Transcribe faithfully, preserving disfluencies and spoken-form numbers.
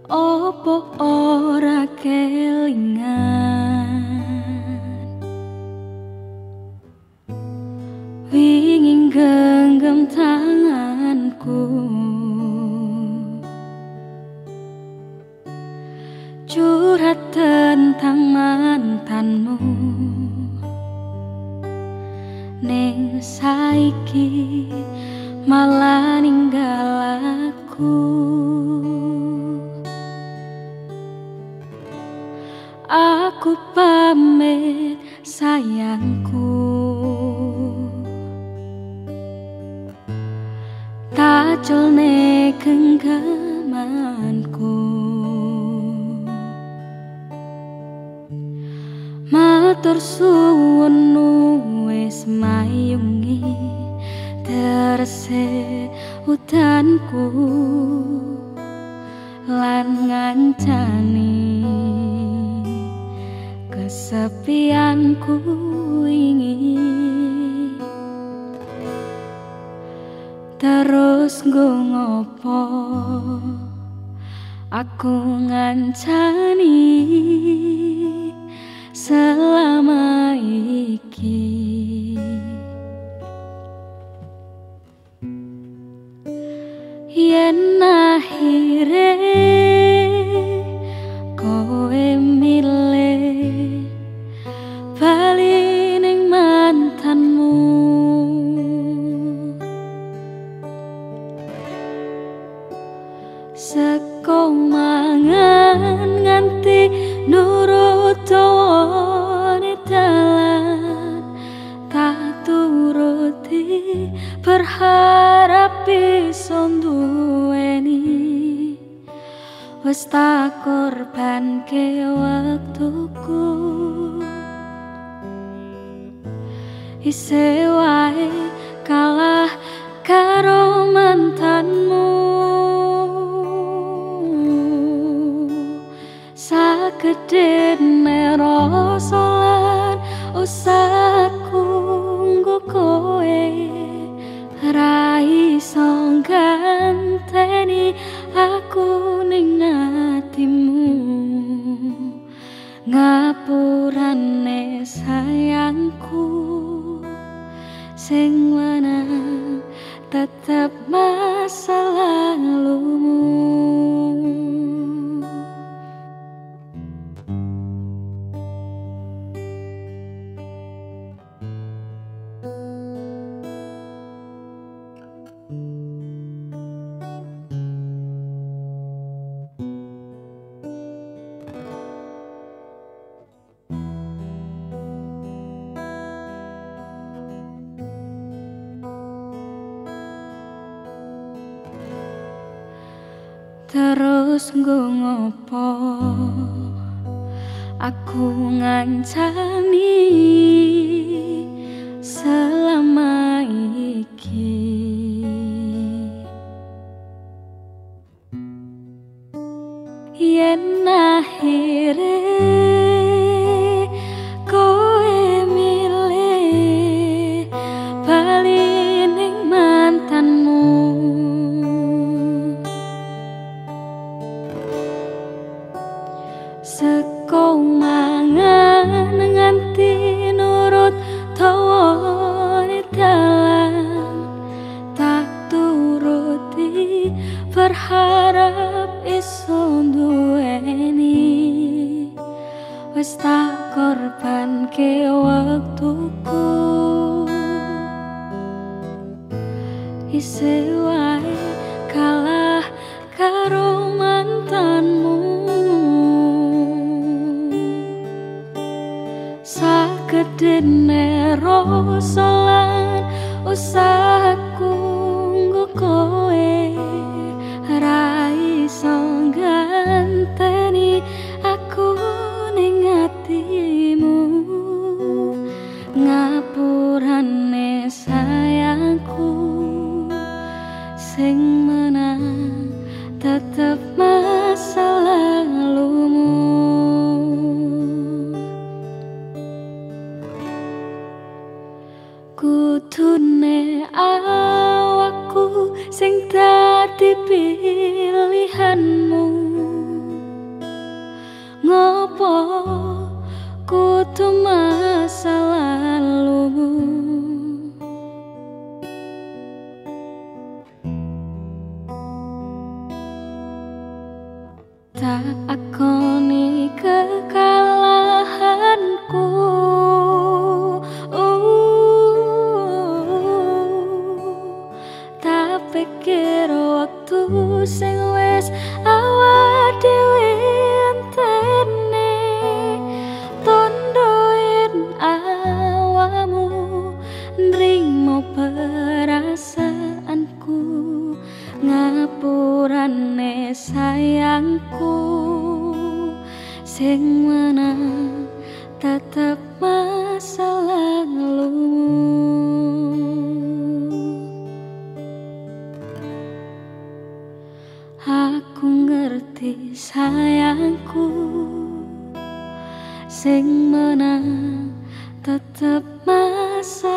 Opo ora kelingan wingin genggam tanganku, curhat tentang mantanmu. Ning saiki malah ninggal aku. Aku pamit sayangku, taculne genggamanku. Matur suwun wis mayungi terse udanku lan ngancani kesepianku wingi. Terus nggo ngopo aku ngancani selama iki. Yen akhire kowe milih bali ning mantanmu, seko mangan nganti nurut dawane dalan, tak turuti berharap bisa nduweni. Wes tak korbanke waktuku, isih wae kalah karo mantanmu. Sakedene rasa lan usahaku nggo kowe ra iso ganteni aku ning atimu. Ngapurane sayangku, sing mana tetep masa lalumu. Terus nggo ngopo aku ngancani selama iki. Yen akhire kowe milih bali ning mantanmu, seko mangan nganti nurut dawane dalan, tak turuti berharap iso nduweni. Wes tak korbanke waktuku, isih wae kalah karo mantanmu. Sakedene rasa lan usahaku nggo kowe ra iso ganteni aku ning atimu. Ngapurane sayangku, sing menang tetep masa lalumu. Kudune awakku sing dadi pilihanmu, tak akoni kekalahanku. uh, Tak pikir waktu sing wis awak dhewe entene tondoin awamu nrimo perasaanku ngapurane sayangku sing mana tetep masa lalumu. Aku ngerti sayangku sing mana tetep masa